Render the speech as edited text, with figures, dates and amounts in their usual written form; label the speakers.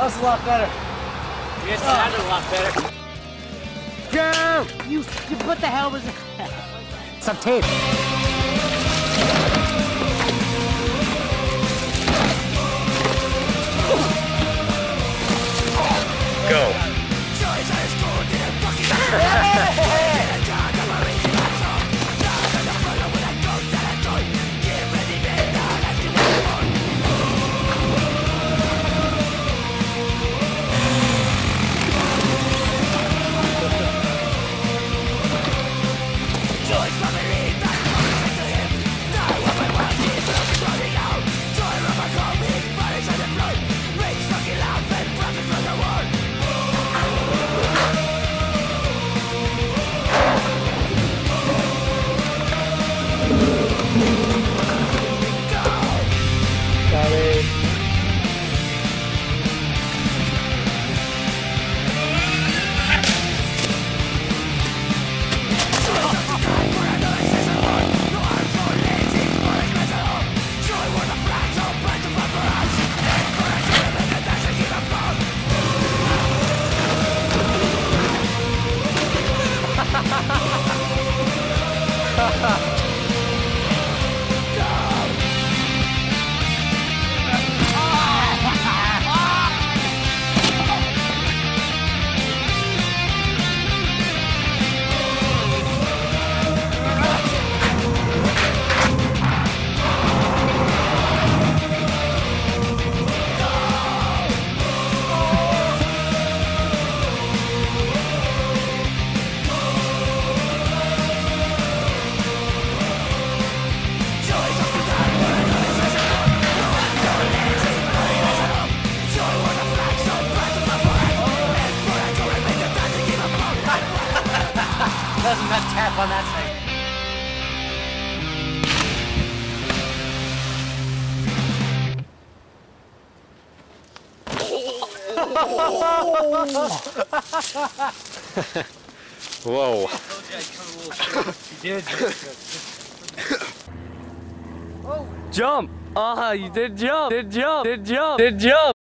Speaker 1: was a lot better.
Speaker 2: It sounded a lot better.
Speaker 1: Go! You what the hell was it? Some tape.
Speaker 3: Go.
Speaker 1: Doesn't that tap on that thing?
Speaker 3: Whoa.
Speaker 1: You did.
Speaker 2: Jump! Ah, you did jump! Did jump! Did jump! Did jump!